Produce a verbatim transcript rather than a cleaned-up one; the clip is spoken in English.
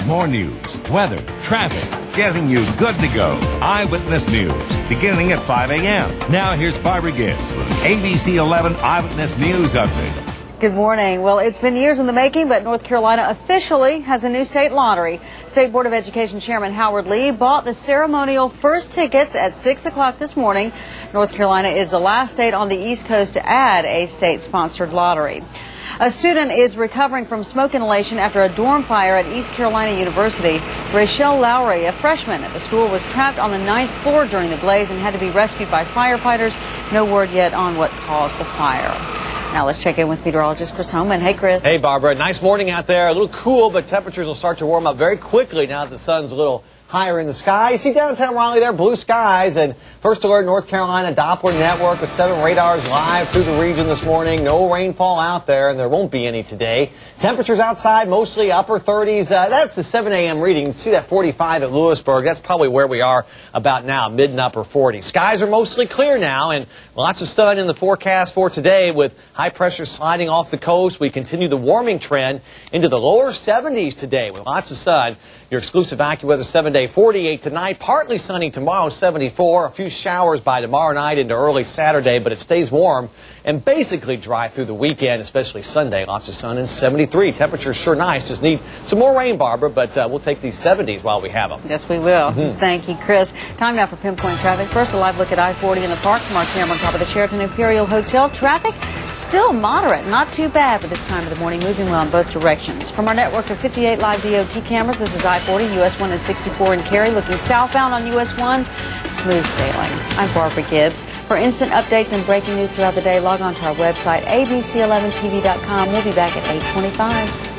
More news, weather, traffic, getting you good to go. Eyewitness News, beginning at five a m Now here's Barbara Gibbs with A B C eleven Eyewitness News Update. Good morning. Well, it's been years in the making, but North Carolina officially has a new state lottery. State Board of Education Chairman Howard Lee bought the ceremonial first tickets at six o'clock this morning. North Carolina is the last state on the East Coast to add a state-sponsored lottery. A student is recovering from smoke inhalation after a dorm fire at East Carolina University. Rachelle Lowry, a freshman at the school, was trapped on the ninth floor during the blaze and had to be rescued by firefighters. No word yet on what caused the fire. Now let's check in with meteorologist Chris Homan. Hey, Chris. Hey, Barbara. Nice morning out there. A little cool, but temperatures will start to warm up very quickly now that the sun's a little higher in the sky. You see downtown Raleigh there, blue skies, and First Alert North Carolina Doppler Network with seven radars live through the region this morning. No rainfall out there, and there won't be any today. Temperatures outside mostly upper thirties. Uh, that's the seven a m reading. You see that forty-five at Lewisburg. That's probably where we are about now, mid and upper forties. Skies are mostly clear now, and lots of sun in the forecast for today with high pressure sliding off the coast. We continue the warming trend into the lower seventies today with lots of sun. Your exclusive AccuWeather seven-day forty-eight tonight, partly sunny tomorrow, seventy-four. A few showers by tomorrow night into early Saturday, but it stays warm and basically dry through the weekend, especially Sunday. Lots of sun and seventy-three. Temperatures sure nice. Just need some more rain, Barbara, but uh, we'll take these seventies while we have them. Yes, we will. Mm-hmm. Thank you, Chris. Time now for Pinpoint Traffic. First, a live look at I forty in the park from our camera on top of the Sheraton Imperial Hotel. Traffic still moderate, not too bad for this time of the morning, moving well in both directions. From our network of fifty-eight live D O T cameras, this is I forty, U S one and sixty-four in Cary, looking southbound on U S one. Smooth sailing. I'm Barbara Gibbs. For instant updates and breaking news throughout the day, log on to our website, A B C eleven T V dot com. We'll be back at eight twenty-five.